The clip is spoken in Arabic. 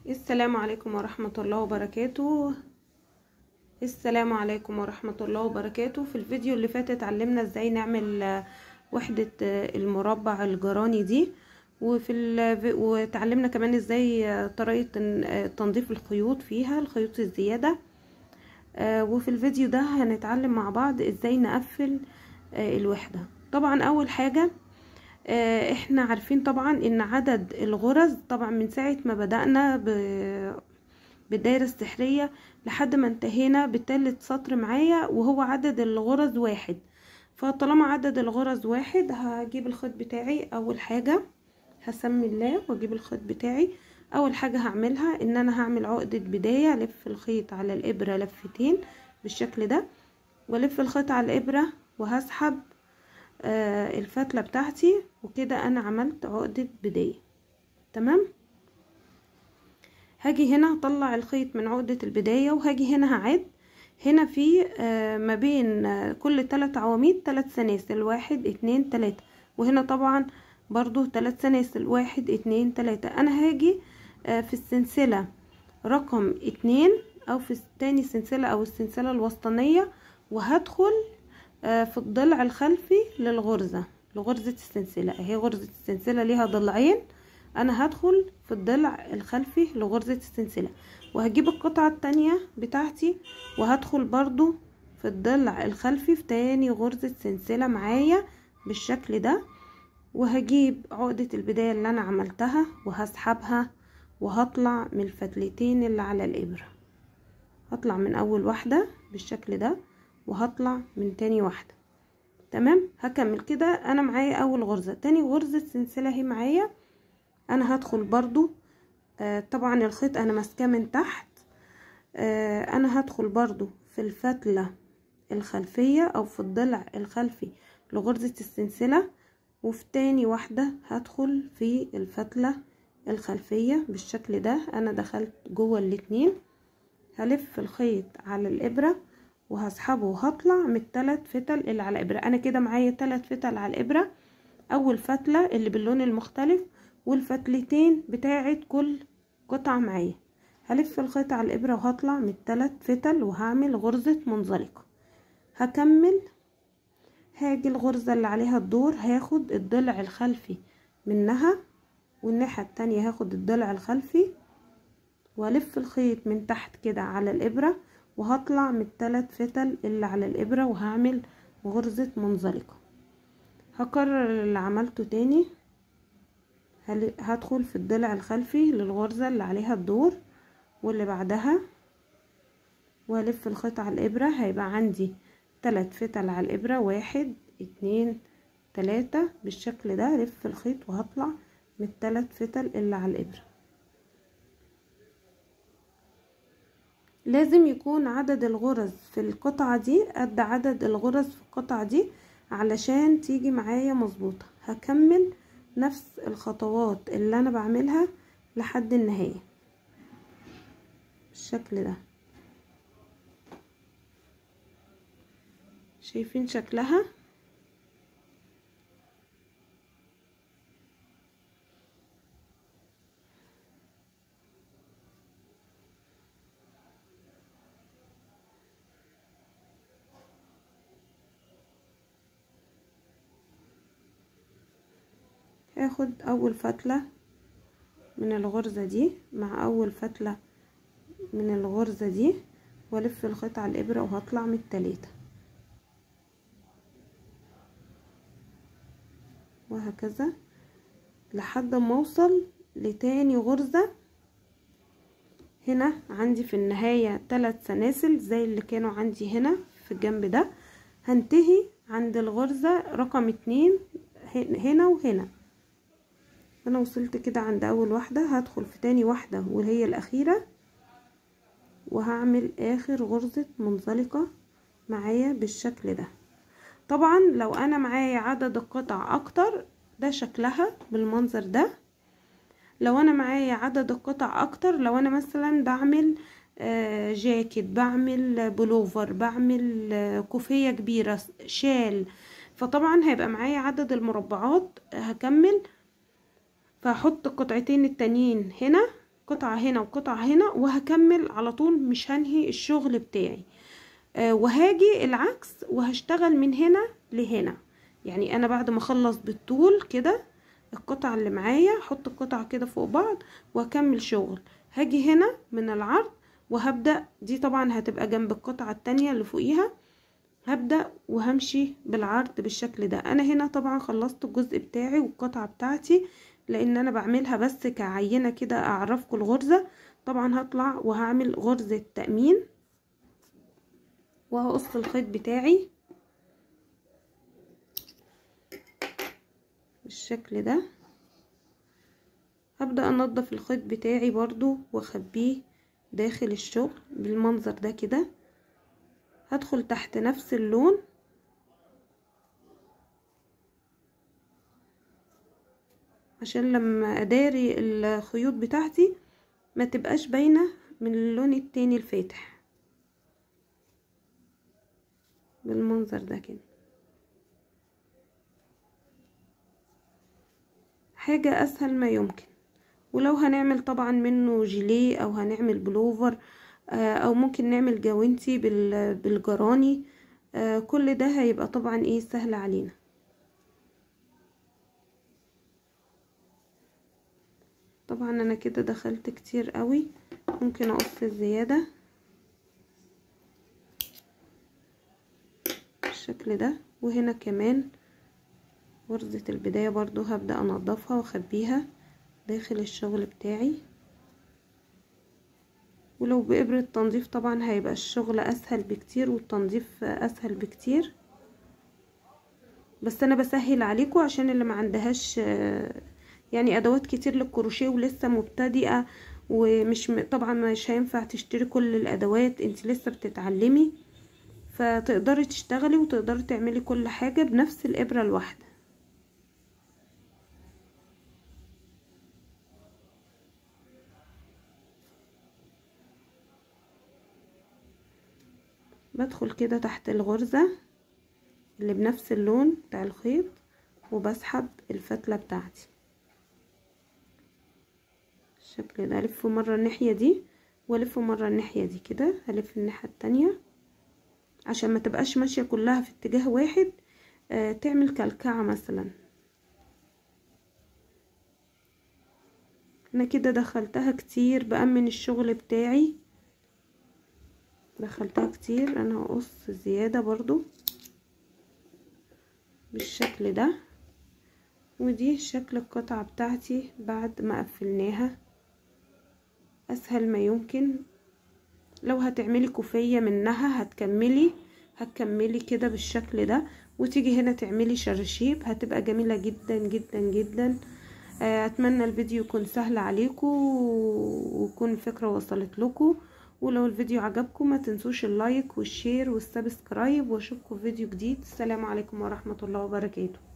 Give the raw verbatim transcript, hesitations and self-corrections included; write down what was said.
السلام عليكم ورحمة الله وبركاته. السلام عليكم ورحمة الله وبركاته. في الفيديو اللي فات اتعلمنا ازاي نعمل وحدة المربع الجراني دي، وفي ال... وتعلمنا كمان ازاي طريقة تنظيف الخيوط فيها، الخيوط الزيادة. وفي الفيديو ده هنتعلم مع بعض ازاي نقفل الوحدة. طبعا اول حاجة احنا عارفين طبعا ان عدد الغرز، طبعا من ساعة ما بدأنا بالدايرة السحرية لحد ما انتهينا بتالت سطر معايا وهو عدد الغرز واحد. فطالما عدد الغرز واحد هجيب الخيط بتاعي. اول حاجة هسمي الله واجيب الخيط بتاعي. اول حاجة هعملها ان انا هعمل عقدة بداية، الف الخيط على الابرة لفتين بالشكل ده، والف الخيط على الابرة وهسحب آه الفتلة بتاعتي، وكده انا عملت عقدة بداية. تمام. هاجي هنا هطلع الخيط من عقدة البداية، وهاجي هنا هعد. هنا في آه ما بين آه كل ثلاث عواميد ثلاث سلاسل، واحد اتنين تلاتة، وهنا طبعا برضو ثلاث سلاسل، واحد اتنين تلاتة. انا هاجي آه في السلسلة رقم اتنين او في تاني سلسلة او السلسلة الوسطانية، وهدخل آه في الضلع الخلفي للغرزة، لغرزة السلسلة. اهي غرزة السلسلة ليها ضلعين، انا هدخل في الضلع الخلفي لغرزة السلسلة، وهجيب القطعة التانية بتاعتي وهدخل برضو في الضلع الخلفي في تاني غرزة سلسلة معايا بالشكل ده، وهجيب عقدة البداية اللي انا عملتها وهسحبها، وهطلع من الفتلتين اللي على الابرة. هطلع من اول واحدة بالشكل ده، وهطلع من تاني واحدة. تمام. هكمل كده. انا معايا اول غرزة، تاني غرزة سلسلة هي معايا. انا هدخل برضو آه طبعا الخيط انا ماسكاه من تحت. آه انا هدخل برضو في الفتلة الخلفية او في الضلع الخلفي لغرزة السلسلة، وفي تاني واحدة هدخل في الفتلة الخلفية بالشكل ده. انا دخلت جوه الاتنين، هلف الخيط على الابرة وهسحبه وهطلع من الثلاث فتل اللي على الابرة. انا كده معايا ثلاث فتل على الابرة، اول فتلة اللي باللون المختلف والفتلتين بتاعت كل قطعة معايا. هلف الخيط على الابرة وهطلع من الثلاث فتل وهعمل غرزة منزلقة. هكمل، هاجي الغرزة اللي عليها الدور هاخد الضلع الخلفي منها، والناحية التانية هاخد الضلع الخلفي والف الخيط من تحت كده على الابرة، وهطلع من الثلاث فتل اللي على الابرة وهعمل غرزة منزلقة. هكرر اللي عملته تاني. هدخل في الضلع الخلفي للغرزة اللي عليها الدور واللي بعدها، وهلف الخيط على الابرة. هيبقى عندي ثلاث فتل على الابرة، واحد اتنين تلاتة بالشكل ده. هلف الخيط وهطلع من الثلاث فتل اللي على الابرة. لازم يكون عدد الغرز في القطعة دي قد عدد الغرز في القطعة دي علشان تيجي معايا مظبوطة. هكمل نفس الخطوات اللي انا بعملها لحد النهاية بالشكل ده. شايفين شكلها؟ هاخد اول فتلة من الغرزة دي مع اول فتلة من الغرزة دي، والف الخيط على الابرة وهطلع من التلاتة، وهكذا لحد ما اوصل لتاني غرزة. هنا عندي في النهاية ثلاث سلاسل زي اللي كانوا عندي هنا في الجنب ده. هنتهي عند الغرزة رقم اتنين هنا وهنا. انا وصلت كده عند اول واحدة، هدخل في تاني واحدة وهي الاخيرة، وهعمل اخر غرزة منزلقة معايا بالشكل ده. طبعا لو انا معايا عدد القطع اكتر ده شكلها بالمنظر ده. لو انا معايا عدد القطع اكتر، لو انا مثلا بعمل آه جاكيت، بعمل بلوفر، بعمل آه كوفية كبيرة، شال، فطبعا هيبقى معايا عدد المربعات. هكمل فهحط القطعتين التانيين هنا قطعة هنا وقطعة هنا، وهكمل على طول، مش هنهي الشغل بتاعي. آه وهاجي العكس وهشتغل من هنا لهنا. يعني انا بعد ما اخلص بالطول كده القطعة اللي معايا، احط القطعة كده فوق بعض واكمل شغل. هاجي هنا من العرض وهبدأ، دي طبعا هتبقى جنب القطعة التانية اللي فوقيها، هبدأ وهمشي بالعرض بالشكل ده. انا هنا طبعا خلصت الجزء بتاعي والقطعة بتاعتي، لان انا بعملها بس كعينة كده اعرفكم الغرزة. طبعا هطلع وهعمل غرزة تأمين وهقص الخيط بتاعي بالشكل ده. هبدأ انضف الخيط بتاعي برضو واخبيه داخل الشغل بالمنظر ده كده. هدخل تحت نفس اللون عشان لما اداري الخيوط بتاعتي ما تبقاش باينة من اللون التاني الفاتح بالمنظر ده كده. حاجة اسهل ما يمكن. ولو هنعمل طبعا منه جيليه او هنعمل بلوفر او ممكن نعمل جوانتي بالجراني، كل ده هيبقى طبعا ايه سهل علينا. طبعا انا كده دخلت كتير قوي، ممكن اقص الزيادة بالشكل ده. وهنا كمان غرزة البداية برضو هبدأ انضفها واخبيها داخل الشغل بتاعي. ولو بإبرة تنظيف طبعا هيبقى الشغل اسهل بكتير والتنظيف اسهل بكتير، بس انا بسهل عليكم عشان اللي ما عندهاش يعني ادوات كتير للكروشيه ولسه مبتدئة، ومش طبعا مش هينفع تشتري كل الادوات، انت لسه بتتعلمي، فتقدري تشتغلي وتقدري تعملي كل حاجة بنفس الابرة الواحدة. بدخل كده تحت الغرزة اللي بنفس اللون بتاع الخيط وبسحب الفتلة بتاعتي بالشكل ده. الف مرة الناحية دي والف مرة الناحية دي كده، هلف الناحية التانية عشان ما تبقاش ماشية كلها في اتجاه واحد، آه تعمل كلكعة مثلا. انا كده دخلتها كتير، بأمن الشغل بتاعي دخلتها كتير. انا هقص زيادة برضو بالشكل ده. ودي شكل القطعة بتاعتي بعد ما قفلناها اسهل ما يمكن. لو هتعملي كوفية منها هتكملي هتكملي كده بالشكل ده، وتيجي هنا تعملي شراشيب، هتبقى جميلة جدا جدا جدا. اتمنى الفيديو يكون سهل عليكم ويكون الفكرة وصلت لكم. ولو الفيديو عجبكم ما تنسوش اللايك والشير والسبسكرايب، واشوفكم في فيديو جديد. السلام عليكم ورحمة الله وبركاته.